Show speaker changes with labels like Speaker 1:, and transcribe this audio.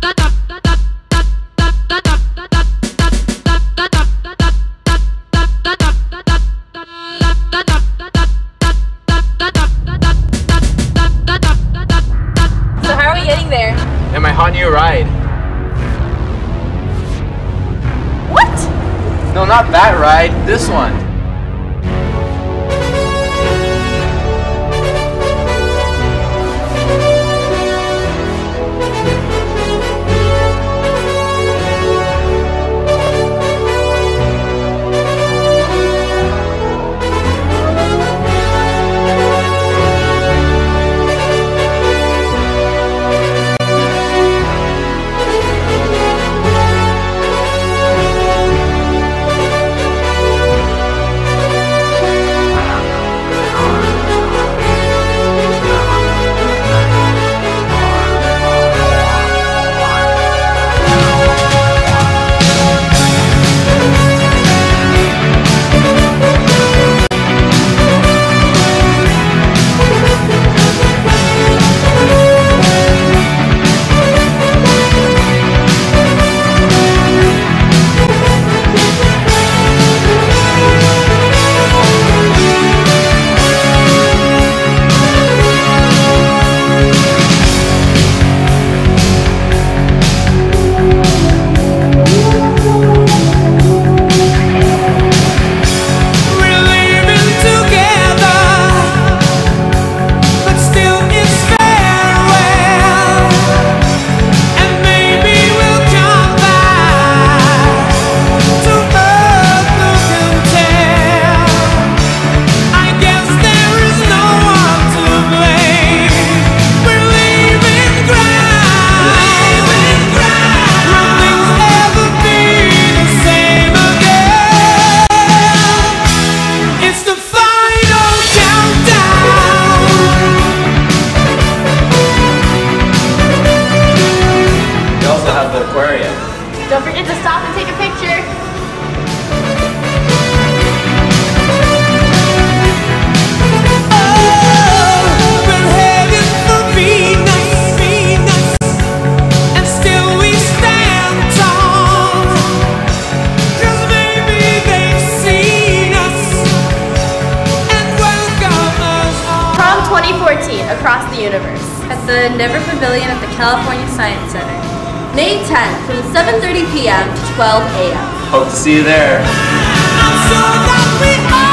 Speaker 1: And my hot new ride.
Speaker 2: What?
Speaker 1: No, not that ride, this one.
Speaker 2: Don't forget to stop and take a picture. Prom 2014, Across the Universe, at the Endeavor Pavilion at the California Science Center. May 10th from 7:30 p.m. to 12 a.m.
Speaker 1: Hope to see you there.